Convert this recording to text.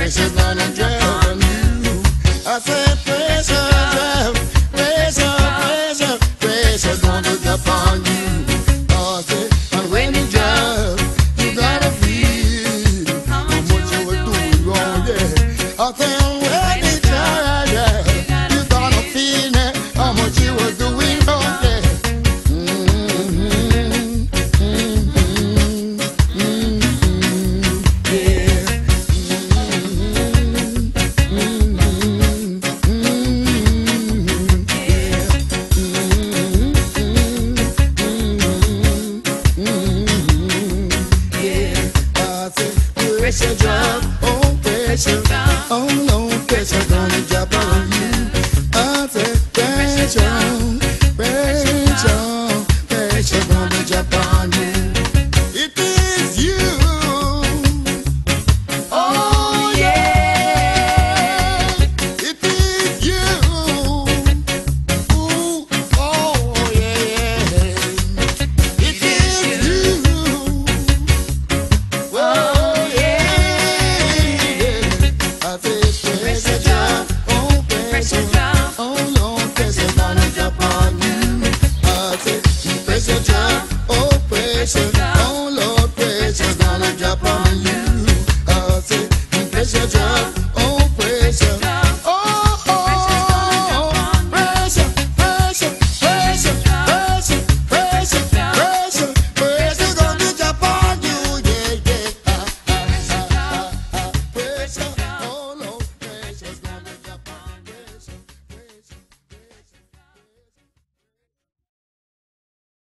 pressure's gonna drop on you. I said pressure drop, pressure's gonna drop on you. I said, and when it drop, you gotta feel how much you were doing wrong, yeah. I said when it drop, yeah, you gotta feel how much you were doing wrong, yeah. Pressure drop, oh pressure, oh no, pressure gonna drop on you. I said pressure gonna drop on you. It is you, oh yeah, it is you, ooh, oh yeah, it is you, whoa. Pressure drop, oh pressure, oh Lord, pressure's gonna drop on you. I say, pressure drop.